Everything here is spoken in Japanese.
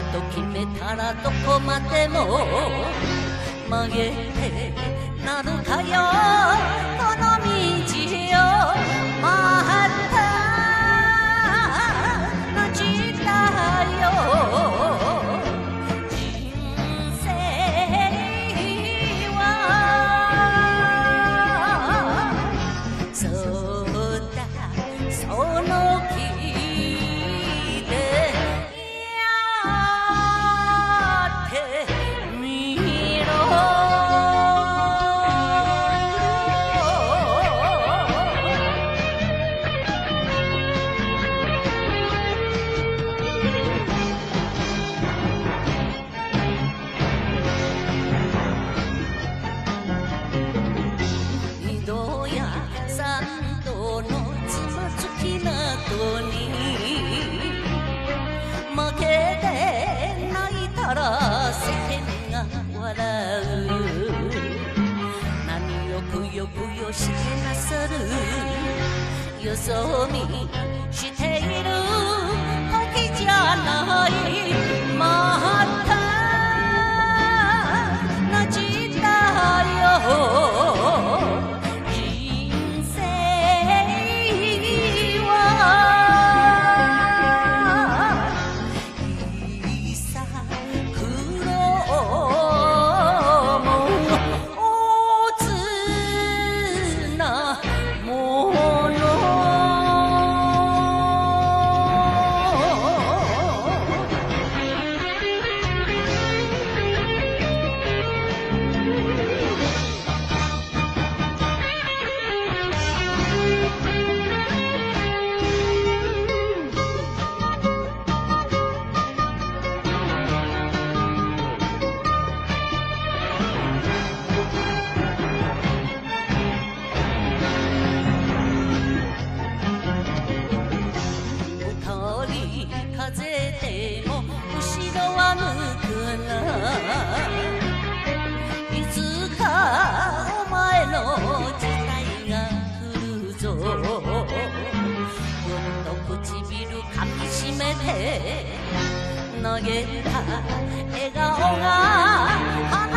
と決めたらどこまでも曲げてなるかよこの道をまたの時代よ人生はそうだその気でやってみろ二度や三度のつまずきなどに負けて泣いたら世間が笑う何をくよくよしてなさるよそ見している時じゃないまたの時代よ人生はいさ苦労も大津なもの風でも後ろは向くないつかお前の時代が来るぞぐっと唇噛みしめて投げた笑顔が